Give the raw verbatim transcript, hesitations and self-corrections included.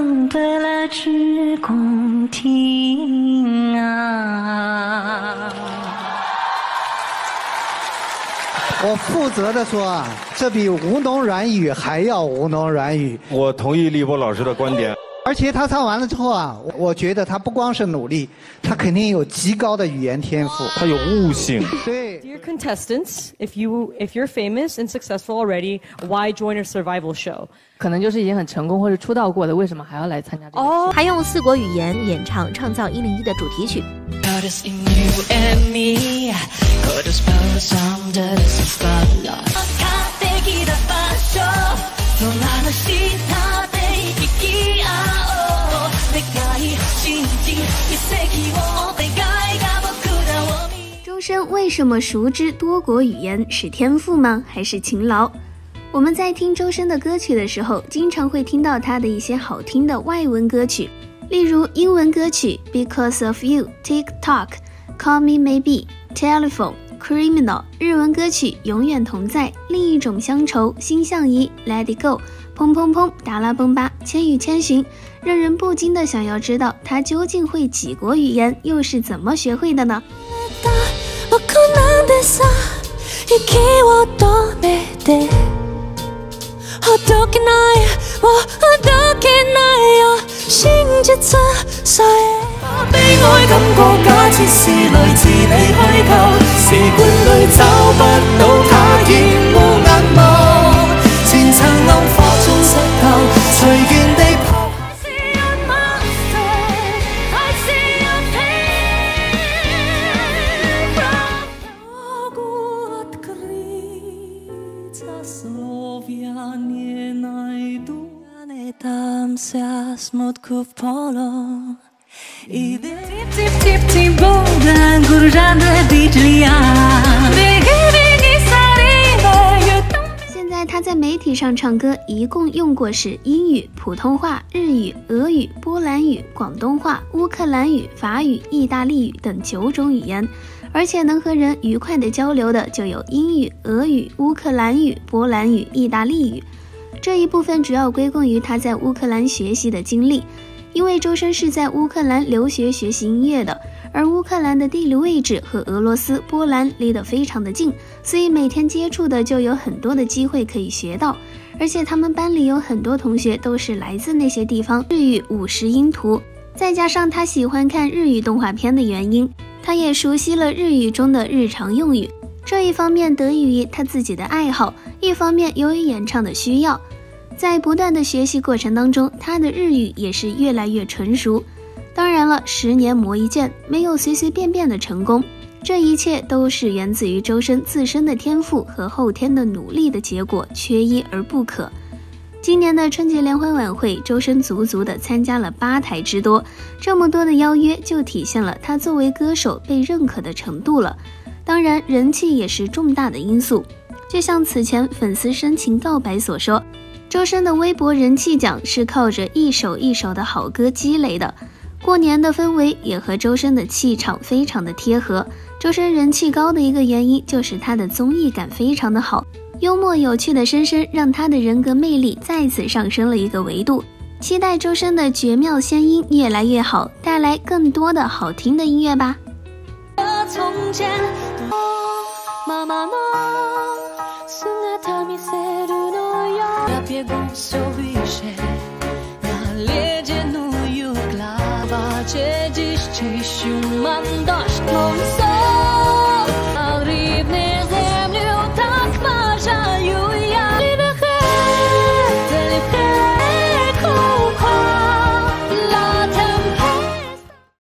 唱得了只公听啊。 我负责的说啊，这比吴侬软语还要吴侬软语。 我同意立波老师的观点。 而且他唱完了之后啊，我觉得他不光是努力，他肯定有极高的语言天赋， 他有悟性。 对。 Dear contestants, if you if you're famous and successful already, why join a survival show? 可能就是已经很成功或者出道过的，为什么还要来参加这个？哦， 还用四国语言演唱《创造一零一》的主题曲。 周深为什么熟知多国语言？是天赋吗？还是勤劳？我们在听周深的歌曲的时候，经常会听到他的一些好听的外文歌曲，例如英文歌曲 Because of You、TikTok、Call Me Maybe、Telephone、Criminal， 日文歌曲永远同在、另一种乡愁、心相依、Let It Go、砰砰砰、达拉崩吧、千与千寻，让人不禁的想要知道他究竟会几国语言，又是怎么学会的呢？ 悲哀感覺假設是類似你虛構，時冠裏找不到它染污眼眸，前塵暗火中石頭，隨緣地拋。 现在他在媒体上唱歌，一共用过是英语、普通话、日语、俄语、波兰语、广东话、乌克兰语、法语、意大利语等九种语言，而且能和人愉快的交流的就有英语、俄语、乌克兰语、波兰语、意大利语。这一部分主要归功于他在乌克兰学习的经历，因为周深是在乌克兰留学学习音乐的，而乌克兰的地理位置和俄罗斯、波兰离得非常的近，所以每天接触的就有很多的机会可以学到。而且他们班里有很多同学都是来自那些地方，日语五十音图，再加上他喜欢看日语动画片的原因，他也熟悉了日语中的日常用语。这一方面得益于他自己的爱好，一方面由于演唱的需要。在不断的学习过程当中，他的日语也是越来越纯熟。当然了，十年磨一剑，没有随随便便的成功，这一切都是源自于周深自身的天赋和后天的努力的结果，缺一而不可。今年的春节联欢晚会，周深足足的参加了八台之多，这么多的邀约就体现了他作为歌手被认可的程度了。当然，人气也是重大的因素。就像此前粉丝深情告白所说，周深的微博人气奖是靠着一首一首的好歌积累的。过年的氛围也和周深的气场非常的贴合。周深人气高的一个原因就是他的综艺感非常的好，幽默有趣的深深让他的人格魅力再次上升了一个维度。期待周深的绝妙仙音越来越好，带来更多的好听的音乐吧。 從前ママの姿見せるのよBiegł sobie się na ledzie New York Lawa, gdzie dziś czyściu mam dość